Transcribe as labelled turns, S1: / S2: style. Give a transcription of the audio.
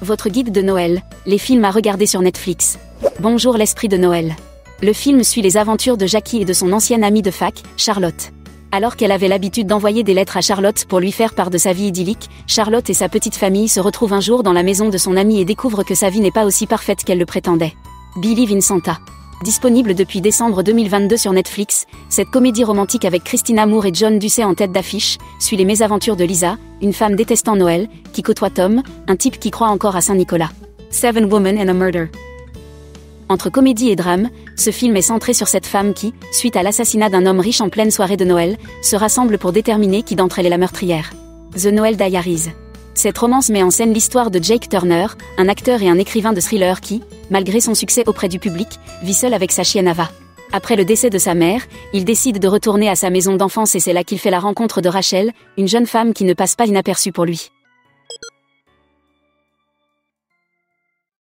S1: Votre guide de Noël, les films à regarder sur Netflix. Bonjour l'esprit de Noël. Le film suit les aventures de Jackie et de son ancienne amie de fac, Charlotte. Alors qu'elle avait l'habitude d'envoyer des lettres à Charlotte pour lui faire part de sa vie idyllique, Charlotte et sa petite famille se retrouvent un jour dans la maison de son amie et découvrent que sa vie n'est pas aussi parfaite qu'elle le prétendait. Believe in Santa. Disponible depuis décembre 2022 sur Netflix, cette comédie romantique avec Christina Moore et John Ducey en tête d'affiche, suit les mésaventures de Lisa, une femme détestant Noël, qui côtoie Tom, un type qui croit encore à Saint-Nicolas. Seven Women and a Murder. Entre comédie et drame, ce film est centré sur cette femme qui, suite à l'assassinat d'un homme riche en pleine soirée de Noël, se rassemble pour déterminer qui d'entre elles est la meurtrière. The Noel Diaries. Cette romance met en scène l'histoire de Jake Turner, un acteur et un écrivain de thriller qui, malgré son succès auprès du public, vit seul avec sa chienne Ava. Après le décès de sa mère, il décide de retourner à sa maison d'enfance et c'est là qu'il fait la rencontre de Rachel, une jeune femme qui ne passe pas inaperçue pour lui.